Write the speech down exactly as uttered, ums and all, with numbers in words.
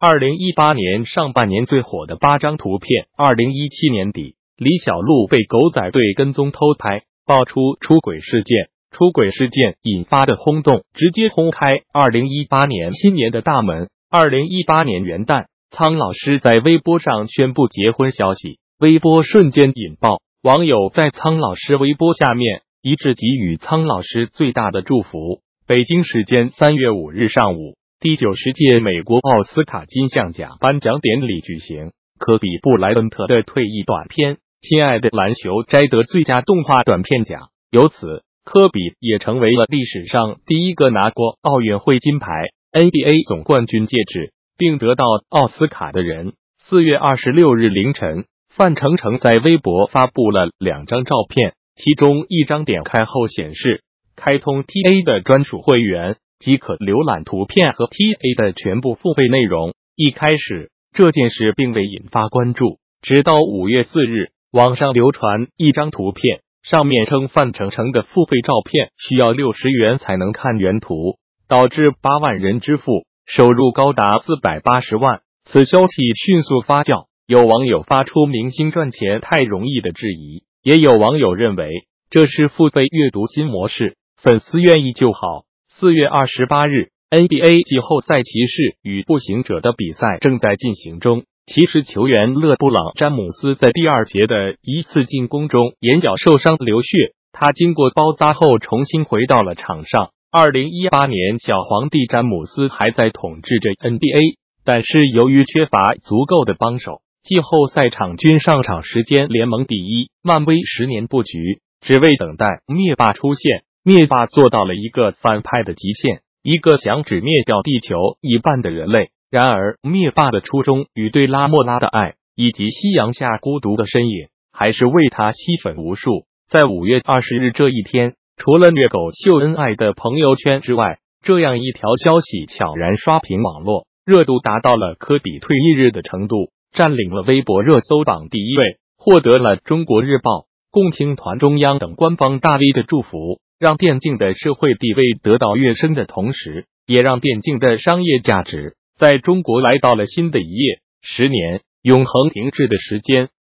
二零一八年上半年最火的八张图片。二零一七年底，李小璐被狗仔队跟踪偷拍，爆出出轨事件。出轨事件引发的轰动直接轰开二零一八年新年的大门。二零一八年元旦，苍老师在微博上宣布结婚消息，微博瞬间引爆，网友在苍老师微博下面一致给予苍老师最大的祝福。北京时间三月五日上午，第九十届美国奥斯卡金像奖颁奖典礼举行，科比布莱恩特的退役短片《亲爱的篮球》摘得最佳动画短片奖，由此科比也成为了历史上第一个拿过奥运会金牌、N B A 总冠军戒指并得到奥斯卡的人。四月二十六日凌晨，范丞丞在微博发布了两张照片，其中一张点开后显示开通 T A 的专属会员，即可浏览图片和 T A 的全部付费内容。一开始这件事并未引发关注，直到五月四日，网上流传一张图片，上面称范丞丞的付费照片需要六十元才能看原图，导致八万人支付，收入高达四百八十万。此消息迅速发酵，有网友发出明星赚钱太容易的质疑，也有网友认为这是付费阅读新模式，粉丝愿意就好。四月二十八日 ，N B A 季后赛骑士与步行者的比赛正在进行中。骑士球员勒布朗·詹姆斯在第二节的一次进攻中眼角受伤流血，他经过包扎后重新回到了场上。二零一八年，小皇帝詹姆斯还在统治着 N B A， 但是由于缺乏足够的帮手，季后赛场均上场时间联盟第一。漫威十年布局，只为等待灭霸出现。灭霸做到了一个反派的极限，一个想只灭掉地球一半的人类。然而灭霸的初衷与对拉莫拉的爱，以及夕阳下孤独的身影，还是为他吸粉无数。在五月二十日这一天，除了虐狗秀恩爱的朋友圈之外，这样一条消息悄然刷屏网络，热度达到了科比退役日的程度，占领了微博热搜榜第一位，获得了中国日报、共青团、中央等官方大 V 的祝福，让电竞的社会地位得到跃升的同时，也让电竞的商业价值在中国来到了新的一页。十年永恒停滞的时间，